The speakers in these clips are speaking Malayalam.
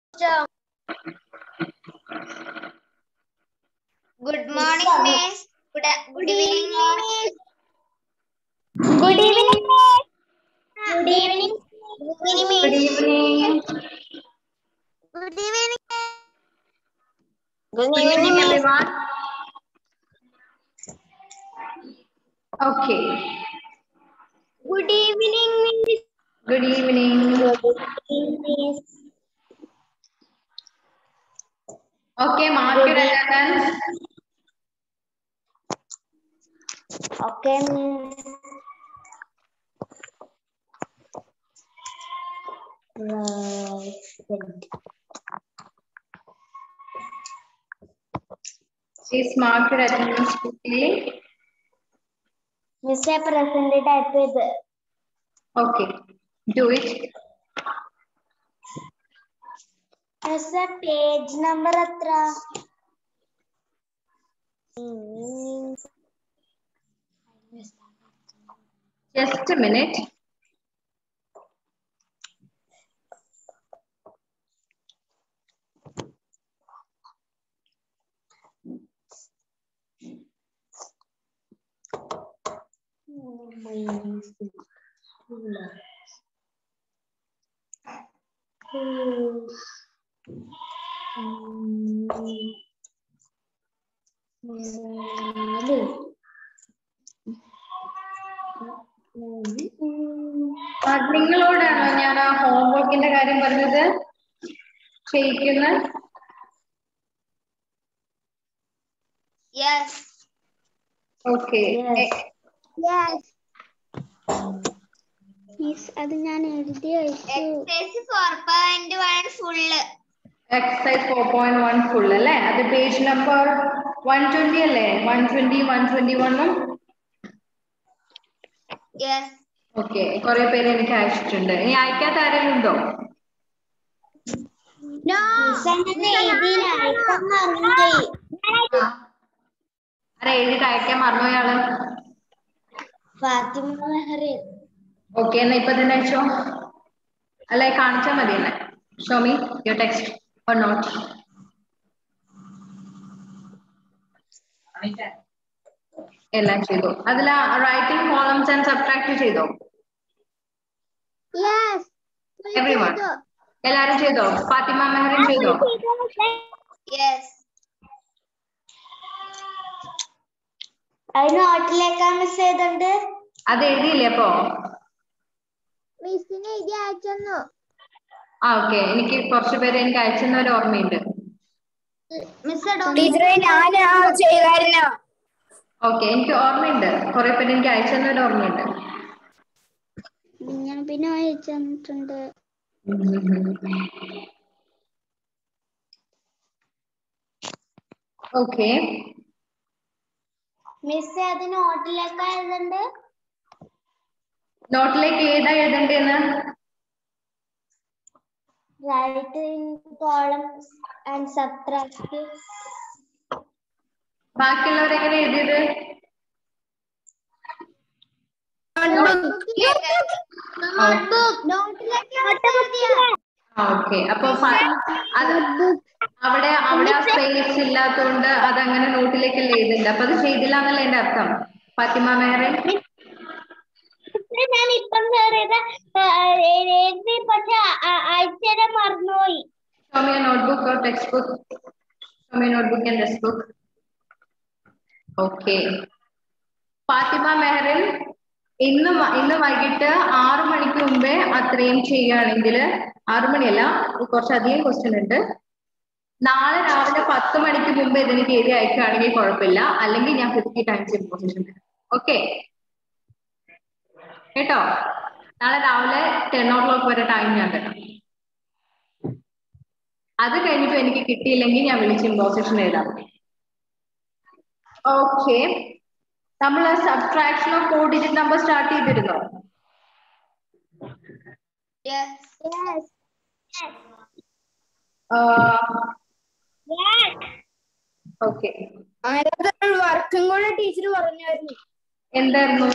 Good morning, Miss. Good evening, Miss. Good evening, Miss. Good evening. Good evening. Good evening. Good evening. Good evening, everyone. Okay. Good evening, Miss. Good evening. Good evening, Miss. Okay, mark your attendance. Okay, Miss. Please mark your attendance quickly. Miss, I present type with. Okay, do it. Miss, page number atra. Just a minute. നിങ്ങളോടാണോ ഞാൻ ആ ഹോംവർക്കിന്റെ കാര്യം പറഞ്ഞത് ചെയ്യിക്കുന്ന? Yes. Okay. Yes. Miss, അത് ഞാൻ എഴുതി വെച്ചു. Exercise 4.1 full. Exercise 4.1 full അല്ലേ? അത് പേജ് നമ്പർ 120 അല്ലേ? 120, 121. Yes. ഓക്കെ, കുറെ പേര് എനിക്ക് അയച്ചിട്ടുണ്ട്. ഇനി അയക്കാത്ത ആരെങ്കിലും ഉണ്ടോ? No. ആരെ എഴുതിട്ട് അയക്കാൻ മറന്നുപോയാള്? ഫാത്തിമ മെഹറി. ഓക്കെ, എന്നാ ഇപ്പൊ തന്നെ അയച്ചോ. അല്ലെ കാണിച്ചാൽ മതി എന്നെ. Show me your text or note. എല്ലാം ചെയ്തു. അതിൽ റൈറ്റിംഗ് കോളംസ് ആൻഡ് സബ്ട്രാക്ട് ചെയ്തോ? Yes. എവരിവൺ എല്ലാരും ചെയ്തോ? ഫാത്തിമ മെഹറിൻ ചെയ്തോ? Yes. അത് നോട്ടിലേക്കാ മിസ് ചെയ്തോണ്ട്. അത് എഴുതിയില്ലേ അപ്പോ? മിസ്സിനെ എഴുതി അയച്ചു. ആ ഓക്കെ, എനിക്ക് കുറച്ച് പേര് എനിക്ക് അയച്ചെന്നവർ ഓർമ്മയുണ്ട്. ടീച്ചറെ ഞാൻ ചെയ്തായിരുന്നു. ഓക്കെ, എനിക്ക് ഓർമ്മയുണ്ട്. കുറെ പേര് എനിക്ക് അയച്ചെന്നവർ ഓർമ്മയുണ്ട്. ഞാൻ പിന്നെ അയച്ചു തന്നിട്ടുണ്ട്. ഓക്കെ, മിസ് അത് നോട്ടിലേക്കാ എഴുതണ്ട്. നോട്ടിലേക്ക് ഏതാ എഴുതണ്ടേന്ന്? Right in columns and subtract. ബാക്കിയുള്ളവർ എങ്ങനെ എഴുതിയത്? ഓക്കെ, അപ്പൊ അവിടെ ആ സ്പേസ് ഇല്ലാത്തതുകൊണ്ട് അതങ്ങനെ നോട്ടിലേക്കല്ലേ എഴുതുന്നുണ്ട്. അപ്പൊ അത് ചെയ്തില്ല എന്നല്ല എന്റെ അർത്ഥം. ഫാത്തിമ മെഹറിൻ ഞാൻ ഇപ്പം എഴുതി പക്ഷെ അയച്ചത് മറന്നുപോയി. Show me a notebook or textbook. Show me a notebook and textbook. Okay. Fathima Mehreen ഇന്ന് വൈകിട്ട് 6 മണിക്ക് മുമ്പേ അത്രയും ചെയ്യുകയാണെങ്കിൽ, 6 മണിയല്ല, കുറച്ചധികം ക്വസ്റ്റ്യൻ ഉണ്ട്. നാളെ രാവിലെ 10 മണിക്ക് മുമ്പ് ഇതിലേക്ക് എഴുതി അയക്കുകയാണെങ്കിൽ കുഴപ്പമില്ല. അല്ലെങ്കിൽ ഞാൻ 50 ടൈംസ് ഇമ്പോസിഷൻ. ഓക്കെ കേട്ടോ? നാളെ രാവിലെ 10 o'clock വരെ ടൈം ഞാൻ തരാം. അത് കഴിഞ്ഞിട്ട് എനിക്ക് കിട്ടിയില്ലെങ്കിൽ ഞാൻ വിളിച്ച് ഇമ്പോസിഷൻ എഴുതാം. ഓക്കെ, നമ്മൾ subtraction of 4 digit number start ചെയ്തിരുന്നോ? ഓക്കെ, വർക്കും കൂടെ ടീച്ചർ പറഞ്ഞായിരുന്നു. എന്തായിരുന്നു?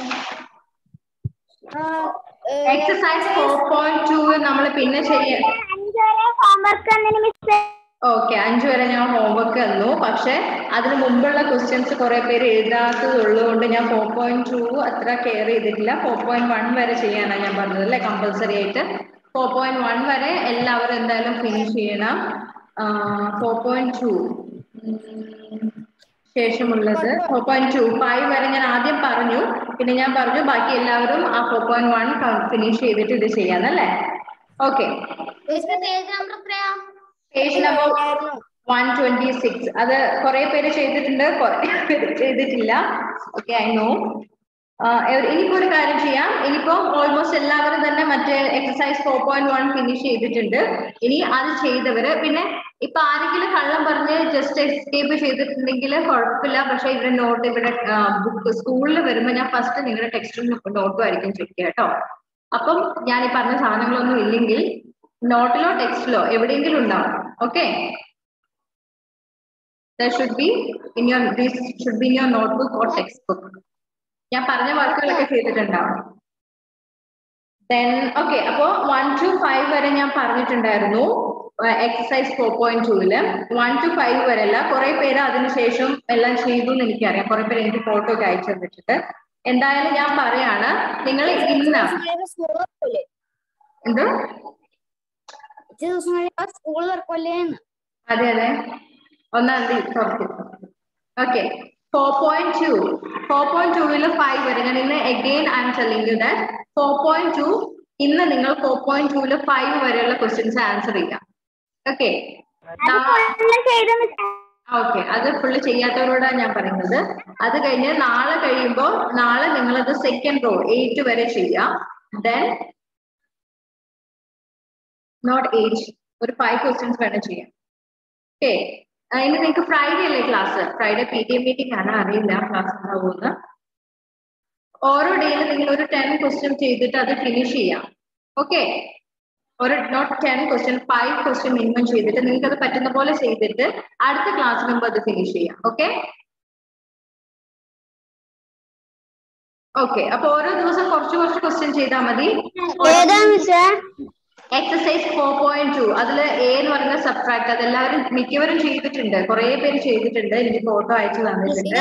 എക്സസൈസ് 4.2 നമ്മൾ പിന്നെ ചെയ്യാം. ഓക്കെ, 5 വരെ ഞാൻ ഹോംവർക്ക് തന്നു. പക്ഷെ അതിന് മുമ്പുള്ള ക്വസ്റ്റ്യൻസ് കുറെ പേര് എഴുതാത്തതുള്ളതുകൊണ്ട് ഞാൻ 4.2 അത്ര കെയർ ചെയ്തിട്ടില്ല. 4.1 വരെ ചെയ്യാനാണ് ഞാൻ പറഞ്ഞത് അല്ലേ, കമ്പൽസറി ആയിട്ട് 4.1 വരെ എല്ലാവരും എന്തായാലും ഫിനിഷ് ചെയ്യണം. 4.2 ശേഷമുള്ളത് 4.25 വരെ ഞാൻ ആദ്യം പറഞ്ഞു. പിന്നെ ഞാൻ പറഞ്ഞു ബാക്കി എല്ലാവരും ആ 4.1 ഫിനിഷ് ചെയ്തിട്ട് ഇത് ചെയ്യാന്നല്ലേ. Okay, page number 126. അത് കുറെ പേര് ചെയ്തിട്ടുണ്ട്, കുറെ പേര് ചെയ്തിട്ടില്ല. Okay, I know. ഇനിയിപ്പോ ഒരു കാര്യം ചെയ്യാം. ഇനിയിപ്പോ ഓൾമോസ്റ്റ് എല്ലാവരും തന്നെ മറ്റേ എക്സസൈസ് 4.1 ഫിനിഷ് ചെയ്തിട്ടുണ്ട്. ഇനി അത് ചെയ്തവര്, പിന്നെ ഇപ്പൊ ആരെങ്കിലും കള്ളം പറഞ്ഞ് ജസ്റ്റ് എസ്കേപ്പ് ചെയ്തിട്ടുണ്ടെങ്കിൽ കുഴപ്പമില്ല. പക്ഷെ ഇവിടെ നോട്ട്, ഇവിടെ ബുക്ക് സ്കൂളിൽ വരുമ്പോ ഞാൻ ഫസ്റ്റ് നിങ്ങളുടെ ടെക്സ്റ്റും നോട്ടും ആയിരിക്കും ചെക്ക് ചെയ്യുക കേട്ടോ. അപ്പം ഞാൻ ഈ പറഞ്ഞ സാധനങ്ങളൊന്നും ഇല്ലെങ്കിൽ നോട്ടിലോ ടെക്സ്റ്റിലോ എവിടെയെങ്കിലും ഉണ്ടാവും. Okay, this should be in your notebook or textbook. ഞാൻ പറഞ്ഞ വർക്കുകളൊക്കെ ചെയ്തിട്ടുണ്ടാവും. Then ഓക്കെ, അപ്പോ 1 to 5 വരെ ഞാൻ പറഞ്ഞിട്ടുണ്ടായിരുന്നു എക്സസൈസ് 4.2-ല്. 1 to 5 വരെ അല്ല, കുറെ പേര് അതിനുശേഷം എല്ലാം ചെയ്തു എന്ന് എനിക്കറിയാം. കുറെ പേര് എനിക്ക് ഫോട്ടോ ഒക്കെ അയച്ചു തന്നിട്ടുണ്ട്. എന്തായാലും ഞാൻ പറയാണ്, നിങ്ങൾ ഇന്ന് എന്തോ സ്കൂൾ വർക്കല്ലേ? അതെ അതെ, 1-ാം തീയതി തുറക്കും. ഓക്കെ, 4.2-ല് 5 വരെ ഞാൻ ഇന്ന് again I am telling you that 4.2 ഇന്ന് നിങ്ങൾ 4.2-ല് 5 വരെയുള്ള ക്വസ്റ്റ്യൻസ് ആൻസർ ചെയ്യാം. ഓക്കെ, ഓക്കെ, അത് ഫുള്ള് ചെയ്യാത്തവരോടാണ് ഞാൻ പറയുന്നത്. അത് കഴിഞ്ഞ് നാളെ കഴിയുമ്പോൾ നാളെ നിങ്ങളത് സെക്കൻഡ് റോ 8 വരെ ചെയ്യാം. ദെൻ നോട്ട് 8, ഒരു 5 ക്വസ്റ്റ്യൻസ് വേണം ചെയ്യാം. ഓക്കെ, ഇനി നിങ്ങൾക്ക് ഫ്രൈഡേ അല്ലേ ക്ലാസ്? ഫ്രൈഡേ PTA മീറ്റിംഗ് ആണ്, അറിയില്ല ക്ലാസ് ഉണ്ടാവുമെന്ന്. ഓരോ ഡേയിലും നിങ്ങൾ ഒരു 10 ക്വസ്റ്റ്യൻ ചെയ്തിട്ട് അത് ഫിനിഷ് ചെയ്യാം. ഓക്കെ, ഒരു നോട്ട് 10 ക്വസ്റ്റ്യൻ, 5 ക്വസ്റ്റ്യൻ മിനിമം ചെയ്തിട്ട് നിങ്ങൾക്ക് അത് പറ്റുന്ന പോലെ ചെയ്തിട്ട് അടുത്ത ക്ലാസ്സിന് മുമ്പ് അത് ഫിനിഷ് ചെയ്യാം. ഓക്കെ, ഓക്കെ, അപ്പൊ ഓരോ ദിവസം കുറച്ച് കുറച്ച് ക്വസ്റ്റ്യൻ ചെയ്താൽ മതി. എക്സസൈസ് 4.2 അതില് A എന്ന് പറയുന്ന സബ്ട്രാക്ട്, അതെല്ലാവരും മിക്കവരും ചെയ്തിട്ടുണ്ട്. കുറെ പേര് ചെയ്തിട്ടുണ്ട്, എനിക്ക് ഫോട്ടോ അയച്ചു തന്നിട്ടുണ്ട്.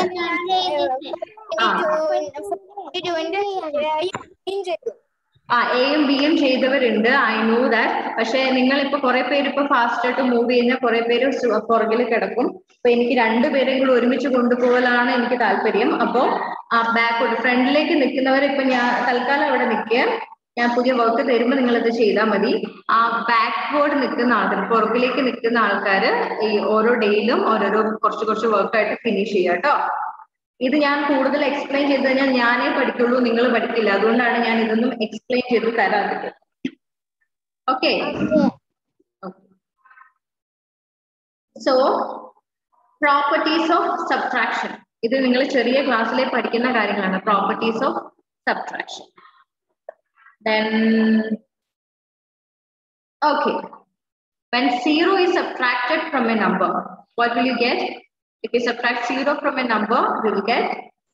എയും ബിയും ചെയ്തവരുണ്ട്, ഐ നോ ദാറ്റ്. പക്ഷെ നിങ്ങളിപ്പോ കുറെ പേര് ഇപ്പൊ ഫാസ്റ്റ് ആയിട്ട് മൂവ് ചെയ്യുന്ന കുറെ പേര് പുറകിൽ കിടക്കും. അപ്പൊ എനിക്ക് രണ്ടുപേരെയും കൂടി ഒരുമിച്ച് കൊണ്ടുപോകലാണ് എനിക്ക് താല്പര്യം. അപ്പോ ആ ബാക്കോട്ട് ഫ്രണ്ടിലേക്ക് നിൽക്കുന്നവർ ഇപ്പൊ ഞാൻ തൽക്കാലം അവിടെ നിൽക്കുക. ഞാൻ പുതിയ വർക്ക് തരുമ്പോൾ നിങ്ങൾ ഇത് ചെയ്താൽ മതി. ആ ബാക്ക്വേർഡ് നിൽക്കുന്ന ആൾക്കാർ, പുറകിലേക്ക് നിൽക്കുന്ന ആൾക്കാർ ഈ ഓരോ ഡേയിലും ഓരോരോ കുറച്ച് കുറച്ച് വർക്കായിട്ട് ഫിനിഷ് ചെയ്യുക കേട്ടോ. ഇത് ഞാൻ കൂടുതൽ എക്സ്പ്ലെയിൻ ചെയ്ത് കഴിഞ്ഞാൽ ഞാനേ പഠിക്കുള്ളൂ, നിങ്ങൾ പഠിക്കില്ല. അതുകൊണ്ടാണ് ഞാൻ ഇതൊന്നും എക്സ്പ്ലെയിൻ ചെയ്ത് തരാത്തത്. Okay, so properties of subtraction, ഇത് നിങ്ങൾ ചെറിയ ക്ലാസ്സിലെ പഠിക്കുന്ന കാര്യങ്ങളാണ്. Properties of subtraction. Then okay, when 0 is subtracted from a number, what will you get? If you subtract 0 from a number, you will get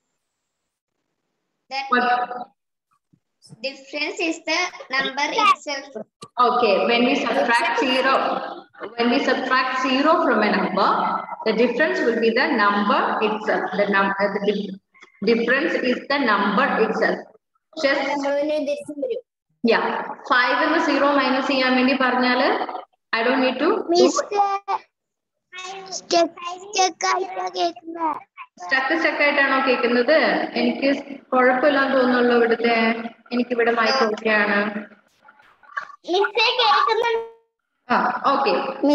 what? Difference is the number itself. Okay, when we subtract 0 from a number, the difference will be the number itself. The difference is the number itself. Just yeah, 5 and 0 minus ചെയ്യാൻ വേണ്ടി പറഞ്ഞാല് I don't need to stuck ആയിട്ടാണോ കേൾക്കുന്നത്? എനിക്ക് കുഴപ്പമില്ലാന്ന് തോന്നുന്നുള്ളൂ. ഇവിടുത്തെ എനിക്കിവിടെ മൈക്ക് ഓക്കെയാണ്. Okay,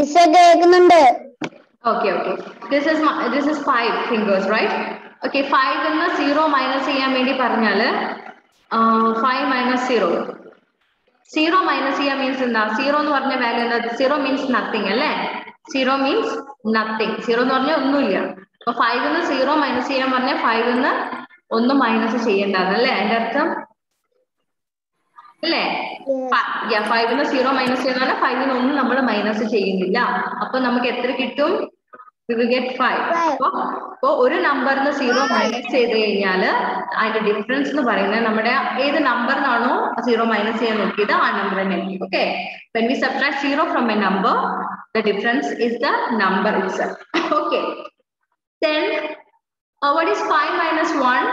okay, okay. This is 5 fingers, right? Okay, 5 എന്ന് 0 മൈനസ് ചെയ്യാൻ വേണ്ടി പറഞ്ഞാല് 5 minus 0. 0 മൈനസ് ചെയ്യാൻ മീൻസ് എന്താ? 0 എന്ന് പറഞ്ഞ വാല്യൂ എന്താ? 0 മീൻസ് നത്തിങ് അല്ലേ? 0 മീൻസ് നത്തിങ്. 0 എന്ന് പറഞ്ഞാൽ ഒന്നുമില്ല. അപ്പൊ 5 എന്ന് 0 മൈനസ് ചെയ്യാൻ പറഞ്ഞാൽ 5 എന്ന് ഒന്നും മൈനസ് ചെയ്യണ്ടല്ലേ അതിന്റെ അർത്ഥം അല്ലേ? 5 എന്ന് 0 മൈനസ് ചെയ്യുന്ന 5 ന്ന് ഒന്നും നമ്മൾ മൈനസ് ചെയ്യുന്നില്ല. അപ്പൊ നമുക്ക് എത്ര കിട്ടും? We will get 5. അപ്പൊ ഒരു നമ്പറിന് 0 മൈനസ് ചെയ്ത് കഴിഞ്ഞാല് അതിന്റെ ഡിഫറൻസ് എന്ന് പറയുന്നത് നമ്മുടെ ഏത് നമ്പറിനാണോ 0 മൈനസ് ചെയ്യാൻ നോക്കിയത് ആ നമ്പർ തന്നെ. Okay, when we subtract 0 from a number, The difference is the number itself. Okay. Then, what is 5 minus 1?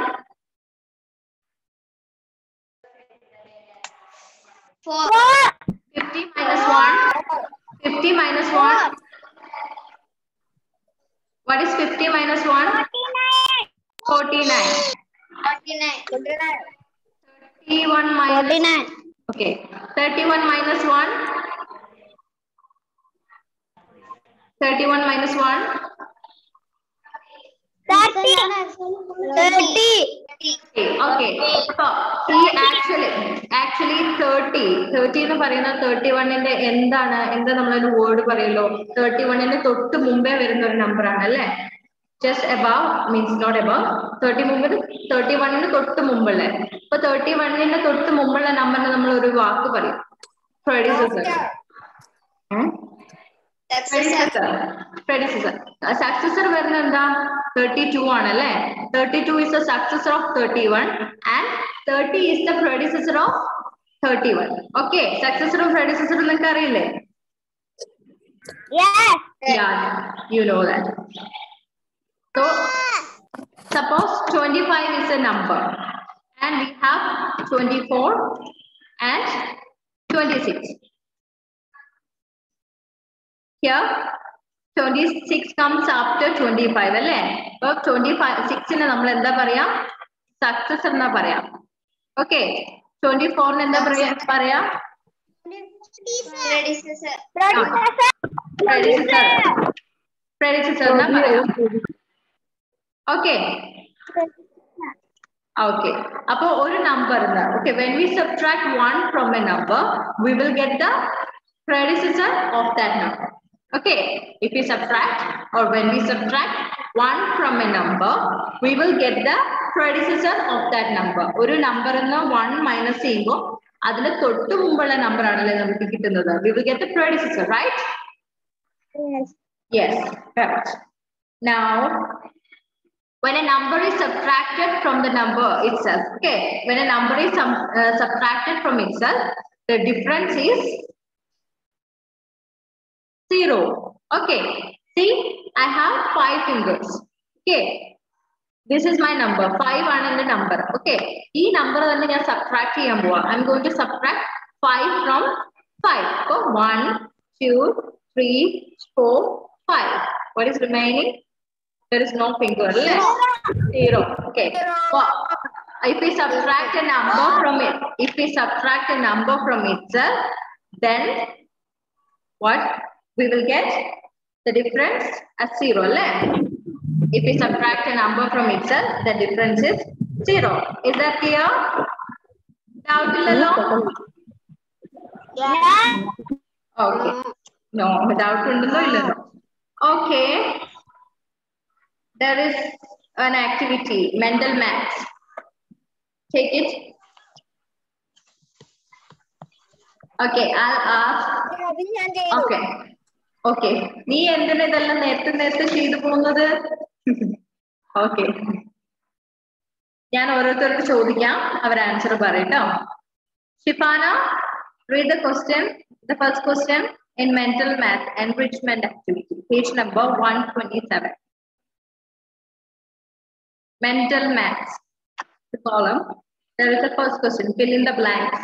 4. 50 minus 1? 50 minus 1? What is 50 minus 1? 49. 31 minus 49. Okay. 31 minus 1? 31 minus 1? 30. Okay. So, see, actually 30 എന്ന് പറയുന്ന 31ന്റെ എന്താണ് നമ്മളൊരു വേർഡ് പറയല്ലോ 31ന്റെ തൊട്ട് മുമ്പേ വരുന്ന ഒരു നമ്പർ ആണ് അല്ലേ just above means not above 31ന് തൊട്ട് മുമ്പുള്ള അപ്പൊ 31ന്റെ തൊട്ട് മുമ്പുള്ള നമ്പറിനെ നമ്മൾ ഒരു വാക്ക് പറയും predecessor successor വരുന്ന എന്താ 32 ആണല്ലേ 32 is the successor of 31 and 30 is the predecessor of 31 okay successor of predecessor നിങ്ങൾക്ക് അറിയില്ലേ Yes. yeah you know that so suppose 25 is a number and we have 24 and 26 here 26 comes after 25 അല്ലേ അപ്പോൾ 26 നെ നമ്മൾ എന്താ പറയാ സക്സസർ എന്നാ പറയാ ഓക്കെ 24 നെ എന്താ പറയാ predecessor എന്നാ പറയാ ഓക്കെ okay അപ്പൊ ഒരു number okay when we subtract 1 from a number we will get the predecessor of that number okay if we subtract or when we subtract 1 from a number we will get the predecessor of that number ഒരു നമ്പറിൽ നിന്ന് 1 മൈനസ് ചെയ്യുമ്പോൾ അതിന് തൊട്ട് മുമ്പുള്ള നമ്പർ ആണല്ലേ നമുക്ക് കിട്ടുന്നത് we will get the predecessor right yes correct now when a number is subtracted from the number itself okay when a number is subtracted from itself the difference is 0 okay see I have 5 fingers okay this is my number 5 ആണ് എൻ്റെ number okay ഈ number തന്നെ ഞാൻ subtract ചെയ്യാൻ പോവാ I'm going to subtract 5 from 5 so 1 2 3 4 5 what is remaining there is no finger right? 0 okay well, if we subtract a number from it if we subtract a number from itself then what we will get the difference as 0 right? if we subtract a number from itself the difference is 0 is that clear doubt illalo Yeah. okay no doubt undallo illalo okay there is an activity mental maths take it okay I'll ask okay okay നീ എന്തിനാ ഇതെല്ലാം നേരത്തെ ചെയ്തു പോകുന്നത് okay ഞാൻ ഓരോരുത്തർക്ക് ചോദിക്കാം അവർ ആൻസർ പറയട്ടോ Shifana read the question the first question in mental math enrichment activity page number 127 mental maths the column there is the first question fill in the blanks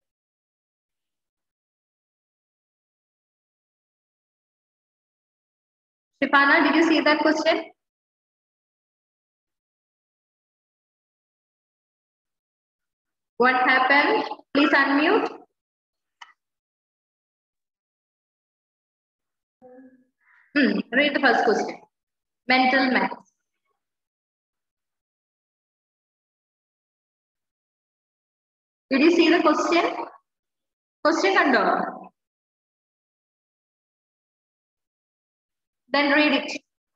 Shifana did you see that question what happened please unmute read the first question mental maths did you see the question kando then read it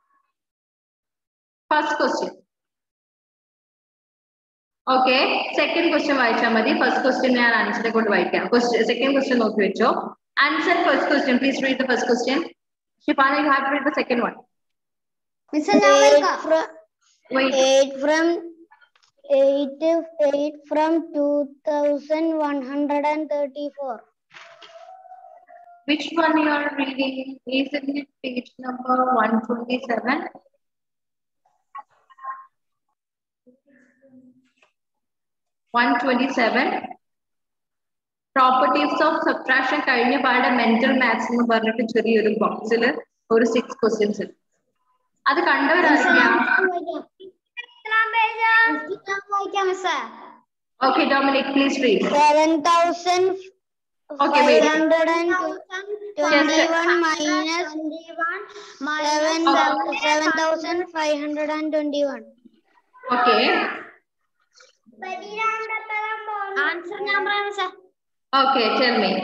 first question okay second question വായിച്ചാ മതി first question ഞാൻ ആൻസറെ കൊണ്ട് വായിക്കാം second question നോക്കി വെച്ചോ answer first question please read the first question Shifana you have to read the second one Miss 8 from 2134 Which one you are reading? Isn't it page number 127? Properties of subtraction കഴിഞ്ഞ പാടെ mental maths എന്ന് പറഞ്ഞിട്ട് ചെറിയൊരു ബോക്സിൽ ഒരു 6 questions ഉണ്ട്. അത് കണ്ടവരായിരിക്കാം. Okay, Dominic, please read. 7,521 Okay, wait. minus 7,521. Okay. Answer number, sir. Okay, tell me.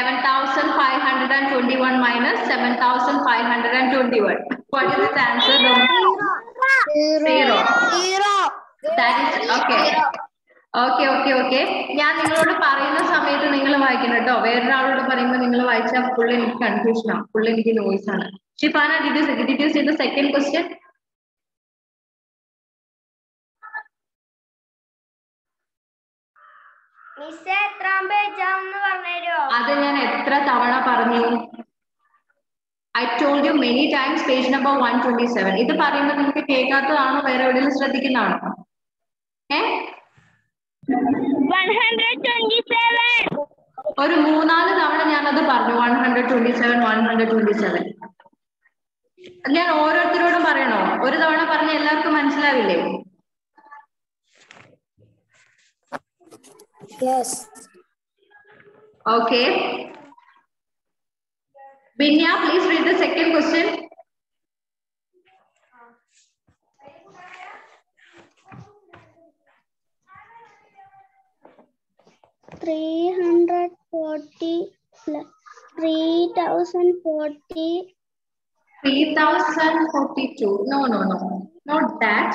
7,521 minus 7,521. What is its answer, Dominic? Zero. That is okay. Okay. ഞാൻ നിങ്ങളോട് പറയുന്ന സമയത്ത് നിങ്ങൾ വായിക്കണം കേട്ടോ. വേറൊരാളോട് പറയുമ്പോൾ നിങ്ങൾ വായിച്ചാൽ ഫുൾ എനിക്ക് കൺഫ്യൂഷൻ ആണ്, ഫുൾ എനിക്ക് നോയ്സ് ആണ്. Shifana, did you see the second question? അത് ഞാൻ എത്ര തവണ പറഞ്ഞു? I told you many times, page number 127. ഇത് പറയുമ്പോൾ നിങ്ങൾക്ക് കേൾക്കാത്തതാണോ വേറെ എവിടെയെങ്കിലും ശ്രദ്ധിക്കുന്നതാണോ? 127. ഒരു 3-4 തവണ ഞാനത് പറഞ്ഞു. 127. ഞാൻ ഓരോരുത്തരോടും പറയണോ? ഒരു തവണ പറഞ്ഞ എല്ലാവർക്കും മനസ്സിലാവില്ലേ? Yes. Okay. Binya, please read the second question. $3,042. No. Not that.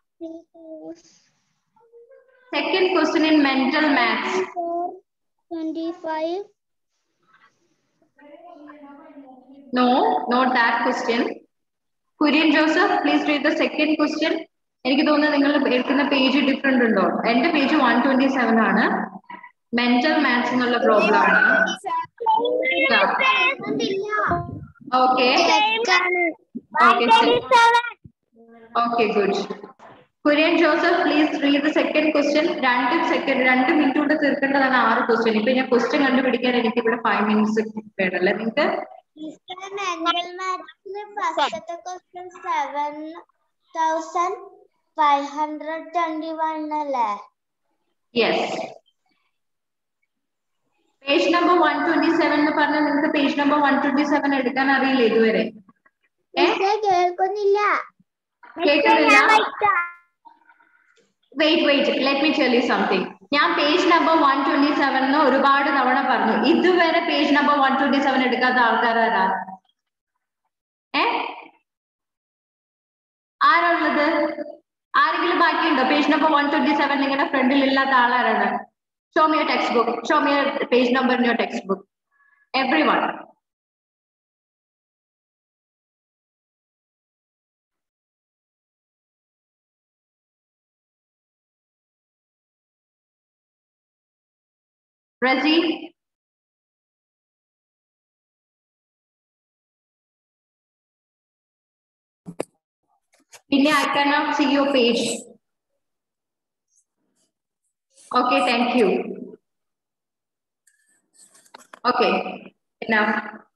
Second question in mental maths. 25. No, not that question. Kurian Joseph, please read the second question. എനിക്ക് തോന്നുന്നു നിങ്ങൾ എടുക്കുന്ന പേജ് ഡിഫറെന്റ് ഉണ്ടോ? എന്റെ പേജ് 127 ആണ്. മെന്റൽ മാത്സ് എന്നുള്ള പ്രോബ്ലം ആണ്. Okay, good. Kurian Joseph, please read the second question. 2 minute കൊണ്ട് തീർക്കേണ്ടതാണ് 6 ക്വസ്റ്റ്യൻ. ഇപ്പൊ ഞാൻ ക്വസ്റ്റ്യൻ കണ്ടുപിടിക്കാൻ എനിക്ക് ഇവിടെ 5 മിനിറ്റ്സ് വേണമല്ലേ നിങ്ങൾക്ക്? ഫസ്റ്റത്തെ ക്വസ്റ്റ്യൻ 7,521 അല്ലേ? Yes. പേജ് നമ്പർ 127 എന്ന് പറഞ്ഞാൽ നിങ്ങൾക്ക് പേജ് നമ്പർ 127 എടുക്കാൻ അറിയില്ല ഇതുവരെ? കേൾക്കുന്നില്ല. Wait, let me tell you something. ഞാൻ പേജ് നമ്പർ 127 ഒരുപാട് തവണ പറഞ്ഞു. ഇതുവരെ പേജ് നമ്പർ 127 എടുക്കാത്ത ആൾക്കാരാരാ? ആരുള്ളത്? ആരെങ്കിലും ബാക്കിയുണ്ടോ? പേജ് നമ്പർ 127 നിങ്ങളുടെ ഫ്രണ്ടിൽ ഇല്ലാത്ത ആളാരാണ്? Show me your textbook. Show me your page number in your textbook. Everyone. Razi? Inne, I cannot see your page. Okay, thank you. Okay, enough.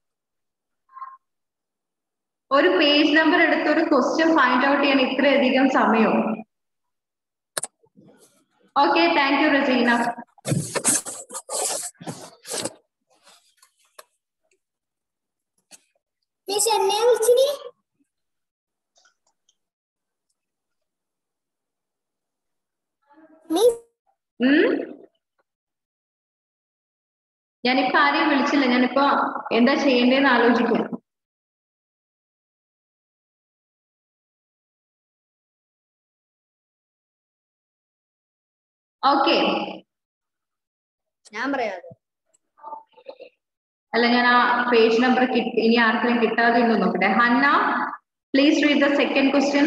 ഒരു പേജ് നമ്പർ എടുത്ത് ഒരു ക്വസ്റ്റ്യൻ ഫൈൻഡ് ഔട്ട് ചെയ്യാൻ ഇത്രയധികം സമയം? Okay, thank you, Razina. Miss എന്നെ വിളിച്ചിനി? ഞാനിപ്പോ ആരെയും വിളിച്ചില്ല. ഞാനിപ്പോ എന്താ ചെയ്യേണ്ടതെന്ന് ആലോചിക്കും. ഓക്കെ, ഞാൻ പറയാതെ അല്ല ഞാൻ ആ പേജ് നമ്പർ ഇനി ആർക്കെങ്കിലും കിട്ടാതെ ഉണ്ടോ നോക്കട്ടെ. Hanna, please read the second question.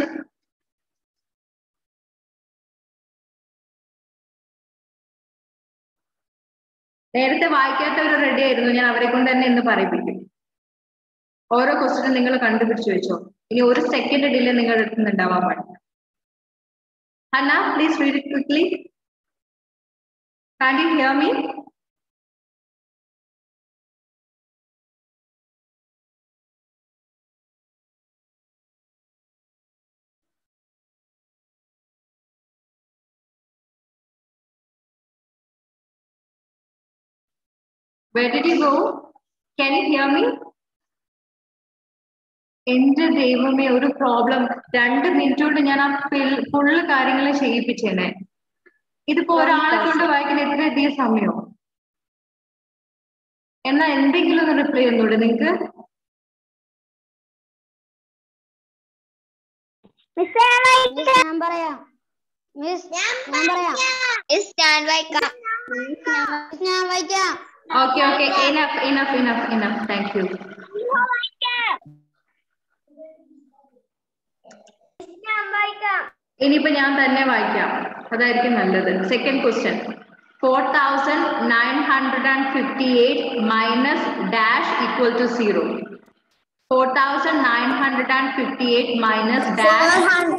നേരത്തെ വായിക്കാത്തവർ റെഡി ആയിരുന്നു, ഞാൻ അവരെ കൊണ്ട് തന്നെ ഇന്ന് പറയിപ്പിക്കും. ഓരോ ക്വസ്റ്റ്യനും നിങ്ങൾ കണ്ടുപിടിച്ചു വെച്ചോ. ഇനി ഒരു സെക്കൻഡ് ഡിലേ നിങ്ങളുടെ അടുത്ത് നിന്ന് ഉണ്ടാവാൻ പാടില്ല. Hannah, please read it quickly. Can you hear me? Where did you go? Can you hear me? എന്റെ ദൈവമേ, ഒരു പ്രോബ്ലം. 2 മിനിറ്റ് കൊണ്ട് ഞാൻ ആ ഫുള്ള് കാര്യങ്ങൾ ചെയ്യിപ്പിച്ചേനെ. ഇതിപ്പോ ഒരാളെ കൊണ്ട് വായിക്കുന്ന എത്ര അധികം സമയോ? എന്നാ എന്തെങ്കിലും ഒന്ന് റിപ്ലൈ ഒന്നൂടെ നിങ്ങക്ക്? ഞാൻ പറയാം. ഞാൻ വായിക്കാം. Okay, enough. Thank you. ഇനിയിപ്പോ ഞാൻ തന്നെ വായിക്കാം, അതായിരിക്കും നല്ലത്. Second question. 4958 minus dash equal to 0. 4958 minus dash.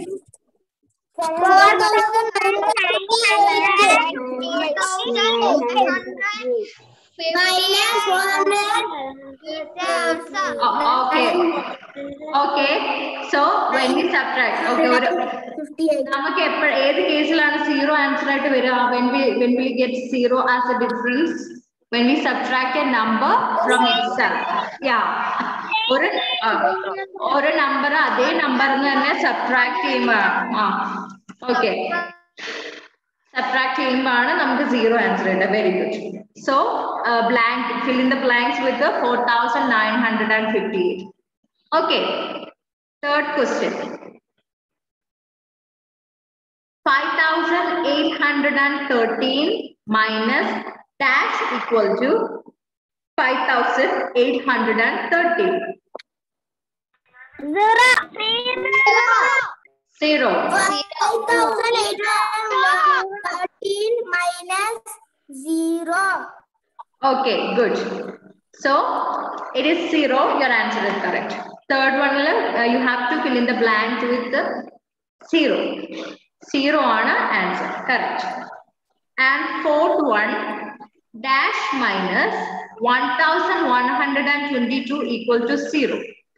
Okay. So when we subtract, നമുക്ക് ഏത് കേസിലാണ് 0 ആൻസർ ആയിട്ട് വരിക? When we get 0 as a difference, when we subtract a number from itself. Yeah. ഒരു നമ്പർ അതേ നമ്പറിൽ തന്നെ സബ്ട്രാക്ട് ചെയ്യുമ്പോഴാണ്. ഓക്കെ, സബ്ട്രാക്ട് ചെയ്യുമ്പോഴാണ് നമുക്ക് 0 ആൻസർ കിട്ടുക. Very good. So blank, fill in the blanks with the 4958. Okay, third question. 5813 minus dash equal to 5813. 0. 5813 minus 0. Okay, good. So it is 0. Your answer is correct. Third one, you have to fill in the blanks with the 0. 0 on answer. Correct. And fourth one, dash minus 1122 equal to 0.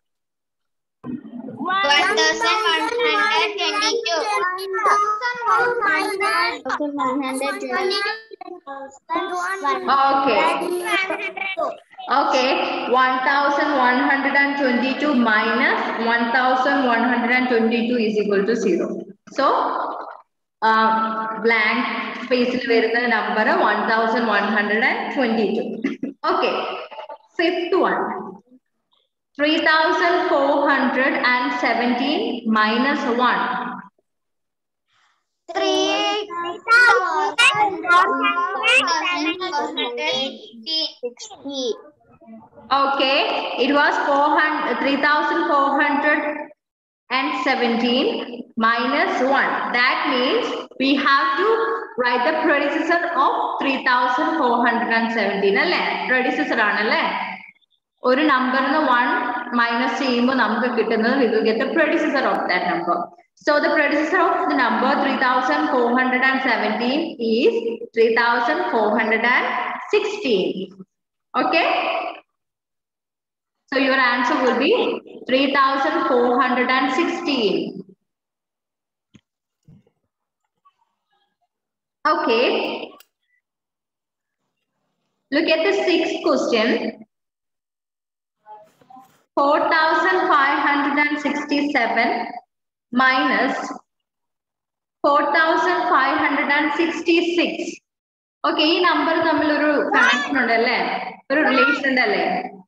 1122. Okay, 1122 minus 1122 is equal to 0. So blank space where the number 1122. Okay, fifth one. 3417 minus 1. 3460. Okay, it was 3417 minus 1. That means we have to write the predecessor of 3417. അല്ലേ? Predecessor ആണല്ലേ? ഒരു നമ്പറിന് 1 മൈനസ് ചെയ്യുമ്പോൾ നമുക്ക് കിട്ടുന്നത് we will get the predecessor of that number. So the predecessor of the number 3417 is 3416. Okay? So your answer will be 3416. Okay. Look at the sixth question. 4567 minus 4566. Okay, ഈ നമ്പർ തമ്മിൽ ഒരു കണക്ഷൻ ഉണ്ടല്ലേ, ഒരു റിലേഷൻ ഉണ്ടല്ലേ?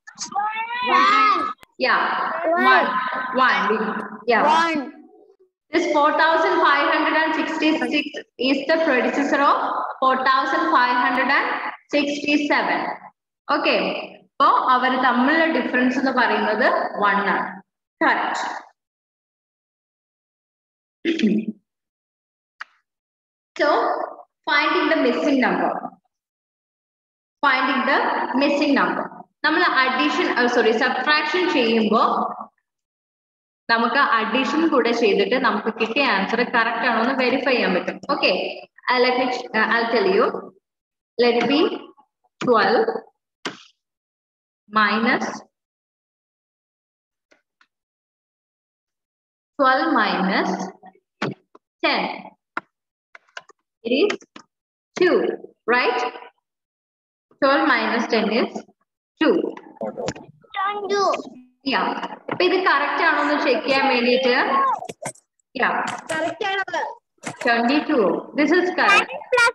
Yeah, one. Yeah. 1. This 4566 is the predecessor of 4567. Okay. So അവർ തമ്മിലുള്ള ഡിഫറൻസ് എന്ന് പറയുന്നത് 1 ആണ്. Correct. So finding the missing number. finding the missing number. നമ്മൾ addition subtraction ചെയ്യുമ്പോൾ നമുക്ക് addition കൂടെ ചെയ്തിട്ട് നമുക്ക് കിട്ടിയ ആൻസർ കറക്റ്റ് ആണോ എന്ന് വെരിഫൈ ചെയ്യാൻ പറ്റും. Okay, I'll tell you. Let it be 12 minus 10. It is 2, right? 12 minus 10 is 2. 2. Yeah. Appo idu correct aano nu check cheyan vendite. Yeah. Correct aanu. 22. This is correct.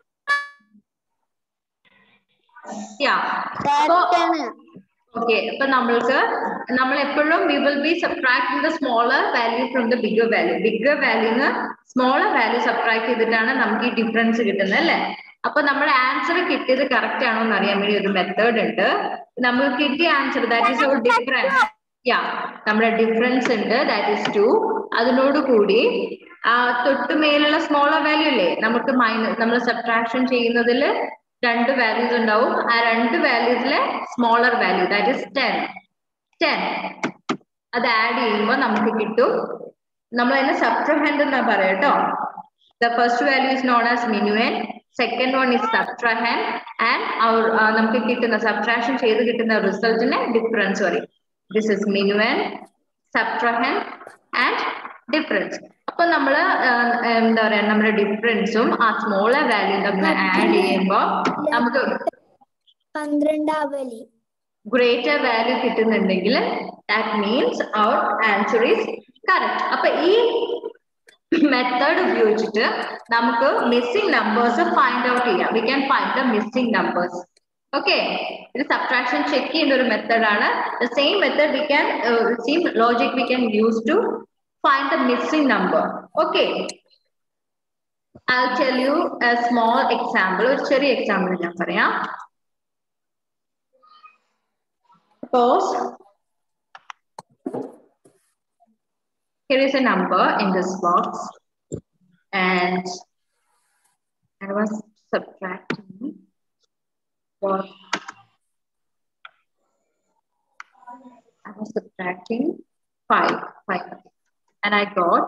Yeah. Correct aanu. Okay. Appo nammal eppozhum we will be subtracting the smaller value from the bigger value. Bigger value na smaller value subtract ചെയ്തിട്ടാണ് നമുക്ക് ഈ ഡിഫറൻസ് കിട്ടുന്നത് അല്ലേ? അപ്പൊ നമ്മുടെ ആൻസർ കിട്ടിയത് കറക്റ്റ് ആണോ എന്ന് അറിയാൻ വേണ്ടി ഒരു മെത്തേഡ് ഉണ്ട്. നമ്മൾ കിട്ടിയ answer that is our difference. Yeah, നമ്മുടെ ഡിഫറൻസ് ഉണ്ട് ദാറ്റ് ഈസ് 2. അതിനോട് കൂടി തൊട്ട് മേലുള്ള സ്മോളർ വാല്യൂ അല്ലേ, നമുക്ക് നമ്മൾ സബ്ട്രാക്ഷൻ ചെയ്യുന്നതിൽ 2 വാല്യൂസ് ഉണ്ടാവും. ആ 2 വാല്യൂസിലെ സ്മോളർ വാല്യൂ ദാറ്റ് ഈസ് 10 അത് ആഡ് ചെയ്യുമ്പോൾ നമുക്ക് കിട്ടും. നമ്മൾ അതിനെ സബ്ട്രഹൻഡ് എന്നാ പറയാം കേട്ടോ. The first value is known as minuend, second one is subtrahend, and our നമുക്ക് കിട്ടുന്ന സബ്ട്രാക്ഷൻ ചെയ്ത് കിട്ടുന്ന റിസൾട്ടിനെ ഡിഫറൻസ് പറയും. This is minuend, subtrahend and difference. അപ്പോൾ നമ്മൾ എന്താ പറയാ, നമ്മുടെ ഡിഫറൻസും ആ സ്മോളർ വാല്യൂ നമ്മൾ ആഡ് ചെയ്യുമ്പോൾ നമുക്ക് 12 greater value കിട്ടുന്നുണ്ടെങ്കിൽ that means our answer is correct. അപ്പൊ ഈ മെത്തേഡ് ഉപയോഗിച്ചിട്ട് നമുക്ക് മിസ്സിംഗ് നമ്പേഴ്സ് ഫൈൻഡ് ഔട്ട് ചെയ്യാം. We can find the missing numbers. Okay, ഇത് സബ്ട്രാക്ഷൻ ചെക്ക് ചെയ്യേണ്ട ഒരു മെത്തേഡ് ആണ്. The same method we can same logic we can use to find the missing number. Okay, I'll tell you a small example. ഒരു ചെറിയ എക്സാമ്പിൾ ഞാൻ പറയാം. Suppose here is a number in this box and I was subtracting what I was subtracting 5 and I got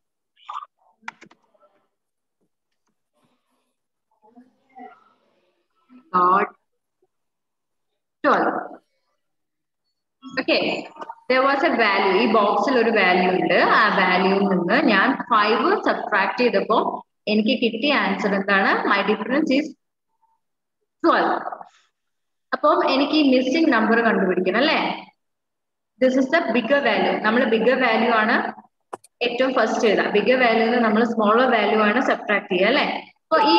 12. Okay, there was a value. ഈ ബോക്സിൽ ഒരു വാല്യൂ ഉണ്ട്. ആ വാല്യൂയിൽ നിന്ന് ഞാൻ 5 സബ്ട്രാക്ട് ചെയ്തപ്പോൾ എനിക്ക് കിട്ടിയ ആൻസർ എന്താണ്? My difference is 12. അപ്പം എനിക്ക് ഈ മിസ്സിംഗ് നമ്പർ കണ്ടുപിടിക്കണം അല്ലേ? This is the bigger value. നമ്മൾ ബിഗർ വാല്യൂ ആണ് ഏറ്റവും ഫസ്റ്റ് ചെയ്ത. ബിഗർ വാല്യൂന്ന് നമ്മൾ സ്മോളർ വാല്യൂ ആണ് സബ്ട്രാക്ട് ചെയ്യുക അല്ലേ? അപ്പൊ ഈ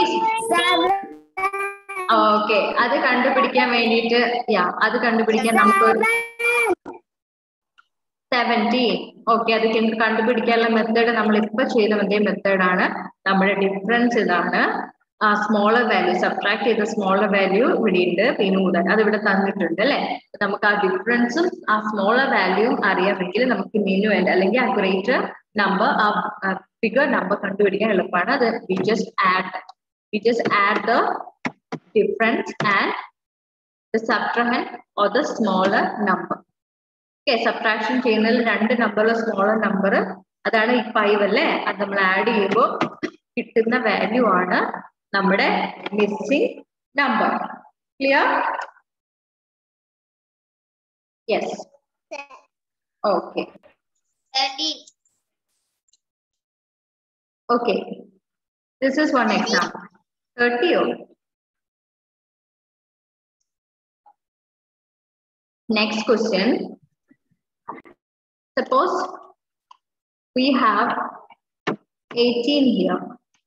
ഓക്കെ, അത് കണ്ടുപിടിക്കാൻ വേണ്ടിയിട്ട് അത് കണ്ടുപിടിക്കാൻ നമുക്ക് 17. ഓക്കെ, അത് കണ്ടുപിടിക്കാനുള്ള മെത്തേഡ് നമ്മൾ ഇപ്പൊ ചെയ്ത അതേ മെത്തേഡാണ്. നമ്മുടെ ഡിഫറൻസ് ഇതാണ്. സ്മോളർ വാല്യൂ സബ്ട്രാക്ട് ചെയ്ത സ്മോളർ വാല്യൂ ഇവിടെ ഉണ്ട്. പിന്നെ അത് ഇവിടെ തന്നിട്ടുണ്ട് അല്ലെ? നമുക്ക് ആ ഡിഫറൻസും ആ സ്മോളർ വാല്യൂവും അറിയാമെങ്കിൽ നമുക്ക് minuend അല്ലെങ്കിൽ ആ ഗ്രേറ്റർ നമ്പർ ആ ബിഗർ നമ്പർ കണ്ടുപിടിക്കാൻ എളുപ്പമാണ്. അത് we just add the difference and the subtrahend or the smaller number. Okay, subtraction ചെയ്യുന്നതിൽ 2 നമ്പറിലെ സ്മോളർ നമ്പർ അതാണ് ഈ 5 അല്ലേ? അത് നമ്മൾ ആഡ് ചെയ്യുമ്പോൾ കിട്ടുന്ന വാല്യൂ ആണ് നമ്മുടെ missing number. Clear? Yes. Okay okay, this is one example. 30. Next question. Suppose we have 18 here.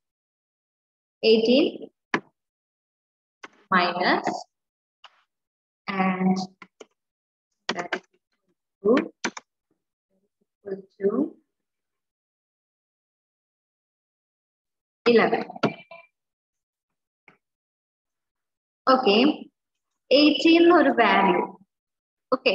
18 minus and that is equal to 11. Okay, 18 ഒരു വാല്യൂ. ഓക്കെ,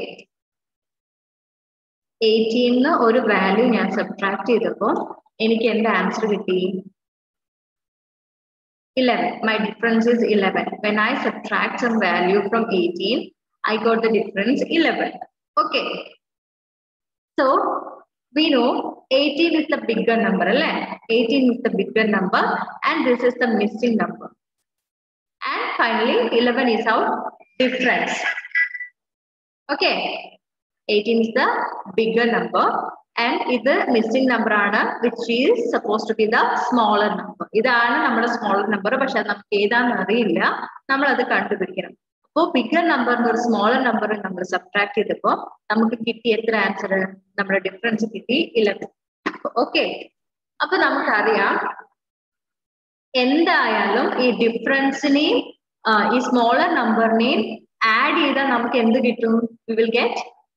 18 ഒരു വാല്യൂ ഞാൻ സബ്ട്രാക്ട് ചെയ്തപ്പോൾ എനിക്ക് എന്റെ ആൻസർ കിട്ടി 11. My difference is 11. When I subtract some value from 18, I got the difference 11. Okay. So we know 18 is the bigger number, right? 18 is the bigger number, and this is the missing number. And finally, 11 is our difference. Okay. 18 is the bigger number, and is the missing number, which is supposed to be the smaller number. This is our smaller number, but we don't know. So bigger number and smaller number we subtract it. We get the answer. The difference is 11. Okay. So we know this difference name, this smaller number name, add we will get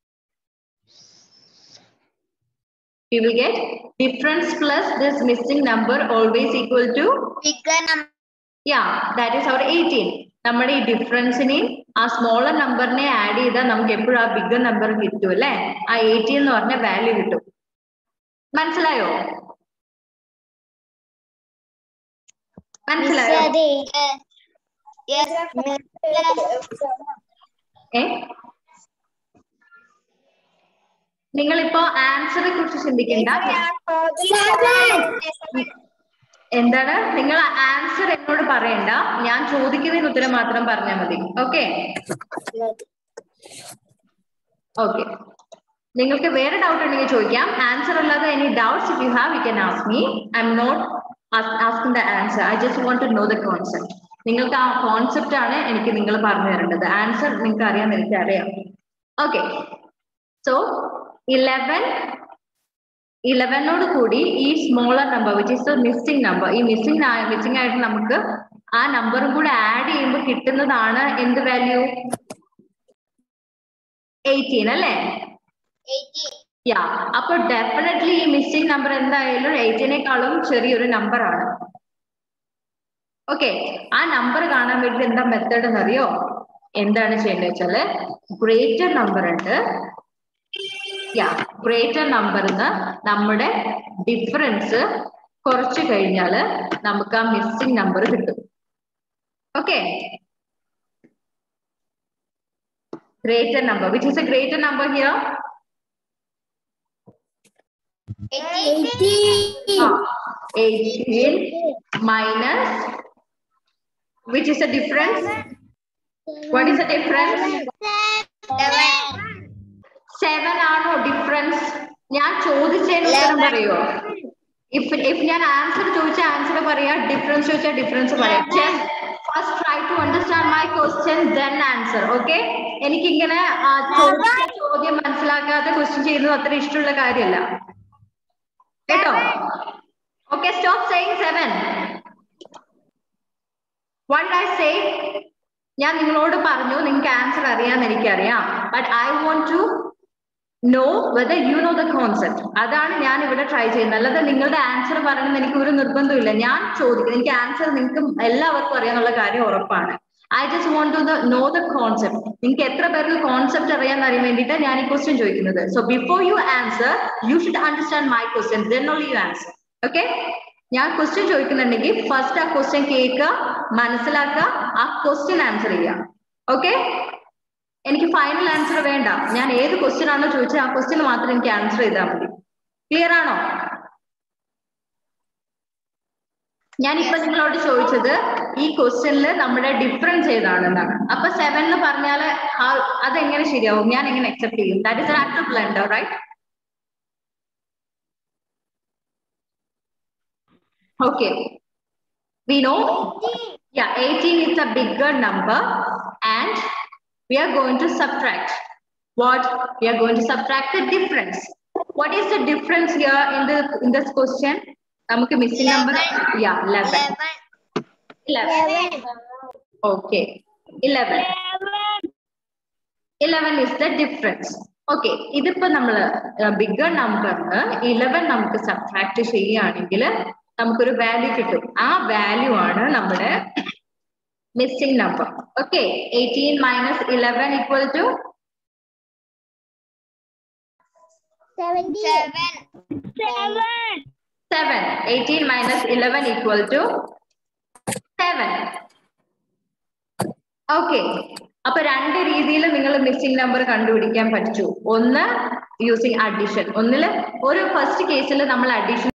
difference plus this missing number always equal to bigger number. Yeah, that is our 18. Nammade difference in a smaller number ne add ida namukku eppoഴും a bigger number kittu alle a 18 ennu parna value kittu. Manasilayo? Yes. നിങ്ങൾ ഇപ്പോ ആൻസറെ കുറിച്ച് ചിന്തിക്കണ്ട. എന്താണ് നിങ്ങൾ ആൻസർ എന്നോട് പറയണ്ട, ഞാൻ ചോദിക്കുന്നതിന് ഉത്തരം മാത്രം പറഞ്ഞാൽ മതി. Okay okay. നിങ്ങൾക്ക് വേറെ ഡൗട്ട് ഉണ്ടെങ്കിൽ ചോദിക്കാം. ആൻസർ അല്ലാതെ any doubts if you have you can ask me. I am not asking the answer. I just want to know the concept. നിങ്ങൾക്ക് ആ കോൺസെപ്റ്റ് ആണ് എനിക്ക് നിങ്ങൾ പറഞ്ഞു തരേണ്ടത്. ആൻസർ നിങ്ങൾക്ക് അറിയാൻ എനിക്ക് അറിയാം. ഓക്കെ. സോ 11 കൂടി ഈ smaller number which is the missing number, ഈ മിസ്സിംഗ് ആയിട്ട് നമുക്ക് ആ നമ്പറും കൂടെ ആഡ് ചെയ്യുമ്പോൾ കിട്ടുന്നതാണ് എന്ത് വാല്യൂ? 18 അല്ലേ? യാ. അപ്പൊ ഡെഫിനറ്റ്ലി ഈ മിസ്സിംഗ് നമ്പർ എന്തായാലും 18നേക്കാളും ചെറിയൊരു നമ്പർ ആണ്. ഓക്കെ. ആ നമ്പർ കാണാൻ വേണ്ടി എന്താ മെത്തേഡ് എന്നറിയോ? എന്താണ് ചെയ്യേണ്ടത് വെച്ചാല് ഗ്രേറ്റർ നമ്പർ ഉണ്ട്. ഗ്രേറ്റർ നമ്പറിന്ന് നമ്മുടെ ഡിഫറൻസ് കുറച്ച് കഴിഞ്ഞാല് നമുക്ക് ആ മിസ്സിംഗ് നമ്പർ കിട്ടും. Okay. Greater number which is a greater number here? 18 minus which is the difference? What is the difference? 7 ആണോ ഡിഫറൻസ്? ഞാൻ ചോദിച്ചതിന് ഉത്തരം പറയോ? ഇഫ് ഞാൻ ആൻസർ ചോദിച്ച ആൻസർ പറയാ, ഡിഫറൻസ് ചോദിച്ചാൽ ഡിഫറൻസ് പറയാം. First try to understand my question then answer. Okay. എനിക്കിങ്ങനെ ചോദ്യം മനസ്സിലാക്കാതെ ക്വസ്റ്റ്യൻ ചെയ്യുന്നത് അത്ര ഇഷ്ടമുള്ള കാര്യമല്ല കേട്ടോ. Okay. Stop saying 7. What did I say? ഞാൻ നിങ്ങളോട് പറഞ്ഞു നിങ്ങൾക്ക് ആൻസർ അറിയാമെന്ന് എനിക്കറിയാം. But I want to know whether you know the concept. അതാണ് ഞാൻ ഇവിടെ ട്രൈ ചെയ്യുന്നത്. അല്ലാതെ നിങ്ങളുടെ ആൻസർ പറയണമെന്ന് എനിക്ക് ഒരു നിർബന്ധമില്ല. ഞാൻ ചോദിക്കുന്നത് എനിക്ക് ആൻസർ നിങ്ങൾക്ക് എല്ലാവർക്കും അറിയാന്നുള്ള കാര്യം ഉറപ്പാണ്. I just want to know the concept. നിങ്ങൾക്ക് എത്ര പേർക്ക് കോൺസെപ്റ്റ് അറിയാമെന്ന് അറിയാൻ വേണ്ടിയിട്ട് ഞാൻ ഈ ക്വസ്റ്റ്യൻ ചോദിക്കുന്നത്. So before you answer you should understand my question then only you answer. Okay. ഞാൻ ക്വസ്റ്റ്യൻ ചോദിക്കുന്നുണ്ടെങ്കിൽ ഫസ്റ്റ് ആ ക്വസ്റ്റ്യൻ കേൾക്കുക, മനസ്സിലാക്കുക, ആ ക്വസ്റ്റ്യൻ ആൻസർ ചെയ്യുക. ഓക്കെ. എനിക്ക് ഫൈനൽ ആൻസർ വേണ്ട. ഞാൻ ഏത് ക്വസ്റ്റ്യൻ ആണോ ചോദിച്ചത് ആ ക്വസ്റ്റ്യൻ മാത്രം എനിക്ക് ആൻസർ ചെയ്താൽ മതി. ക്ലിയർ ആണോ? ഞാനിപ്പോ നിങ്ങളോട് ചോദിച്ചത് ഈ ക്വസ്റ്റ്യനിൽ നമ്മുടെ ഡിഫറൻസ് ഏതാണെന്നാണ്. അപ്പൊ 7 എന്ന് പറഞ്ഞാല് അതെങ്ങനെ ശരിയാവും? ഞാൻ എങ്ങനെ അക്സെപ്റ്റ് ചെയ്യും? That is an act of blunder, right? Okay. We know 18 is a bigger number and we are going to subtract. What? We are going to subtract the difference. What is the difference here in this question? Namukku missing number? 11. Okay. 11 is the difference. Okay. ഇതിപ്പോ നമ്മള് ബിഗർ നമ്പറിന് 11 നമുക്ക് സബ്ട്രാക്ട് ചെയ്യുകയാണെങ്കിൽ നമുക്കൊരു വാല്യൂ കിട്ടും. ആ വാല്യൂ ആണ് നമ്മുടെ missing number. Okay. 18 minus 11 equal to 7. 18 minus 11 equal to 7. 11. Okay, അപ്പൊ രണ്ട് രീതിയിൽ നിങ്ങൾ മിസ്സിംഗ് നമ്പർ കണ്ടുപിടിക്കാൻ പഠിച്ചു. ഒന്ന് യൂസിങ് അഡീഷൻ, ഒന്നില് ഒരു ഫസ്റ്റ് കേസിൽ നമ്മൾ അഡീഷൻ